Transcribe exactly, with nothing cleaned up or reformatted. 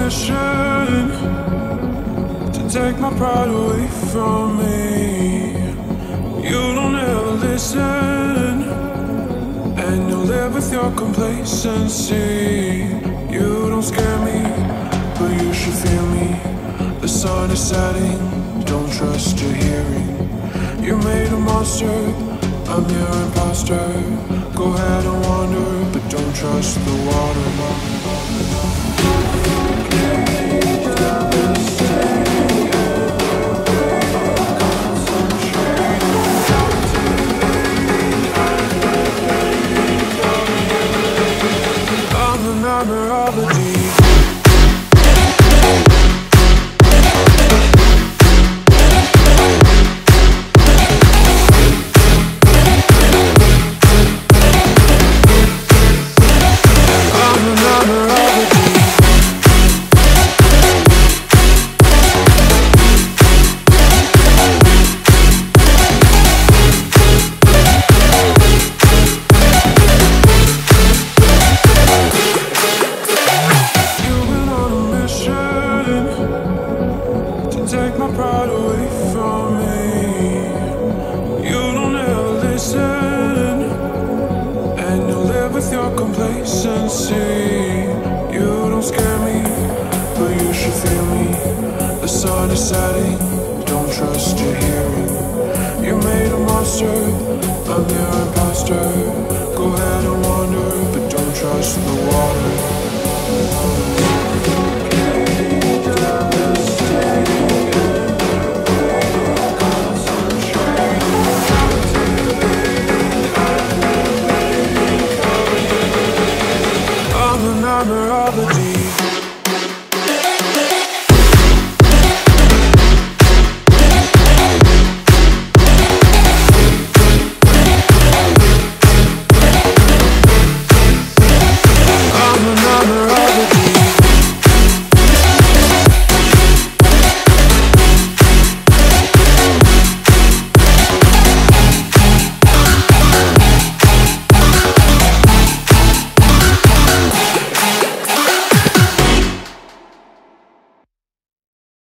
mission to take my pride away from me. You don't ever listen, and you live with your complacency. You don't scare me, but you should feel me. The sun is setting, don't trust your hearing. You made a monster, I'm your imposter. Go ahead and wander, but don't trust the water. I'm the nightmare of the deep. Take my pride away from me. You don't ever listen, and you live with your complacency. You don't scare me, but you should feel me. The sun is setting, don't trust your hearing. You made a monster, I'm your imposter. Go ahead and wander, but don't trust the water. I'm the nightmare of the deep.